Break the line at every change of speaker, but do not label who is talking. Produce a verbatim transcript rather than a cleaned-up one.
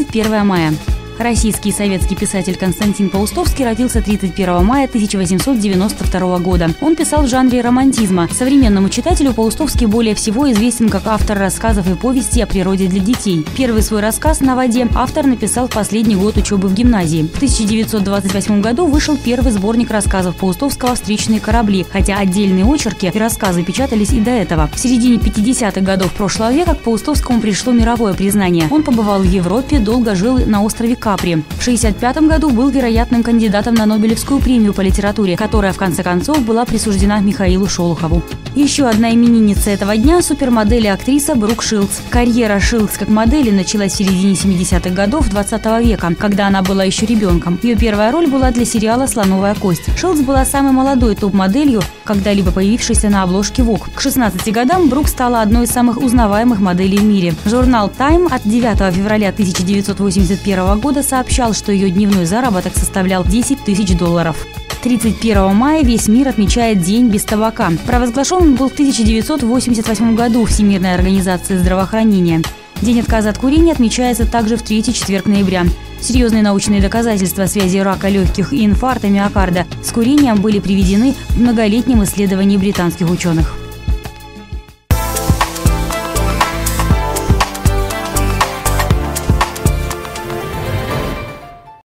тридцать первое мая. Российский и советский писатель Константин Паустовский родился тридцать первого мая тысяча восемьсот девяносто второго года. Он писал в жанре романтизма. Современному читателю Паустовский более всего известен как автор рассказов и повестей о природе для детей. Первый свой рассказ «На воде» автор написал в последний год учебы в гимназии. В тысяча девятьсот двадцать восьмом году вышел первый сборник рассказов Паустовского «Встречные корабли», хотя отдельные очерки и рассказы печатались и до этого. В середине пятидесятых годов прошлого века к Паустовскому пришло мировое признание. Он побывал в Европе, долго жил на острове Капри. В шестьдесят пятом году был вероятным кандидатом на Нобелевскую премию по литературе, которая в конце концов была присуждена Михаилу Шолохову. Еще одна именинница этого дня – супермодель и актриса Брук Шилдс. Карьера Шилдс как модели началась в середине семидесятых годов двадцатого века, когда она была еще ребенком. Ее первая роль была для сериала «Слоновая кость». Шилдс была самой молодой топ-моделью, когда-либо появившейся на обложке Vogue. К шестнадцати годам Брук стала одной из самых узнаваемых моделей в мире. Журнал Time от девятого февраля тысяча девятьсот восемьдесят первого года сообщал, что ее дневной заработок составлял десять тысяч долларов. тридцать первого мая весь мир отмечает День без табака. Провозглашен он был в тысяча девятьсот восемьдесят восьмом году Всемирной организацией здравоохранения. День отказа от курения отмечается также в третий четверг ноября. Серьезные научные доказательства связи рака легких и инфаркта миокарда с курением были приведены в многолетнем исследовании британских ученых.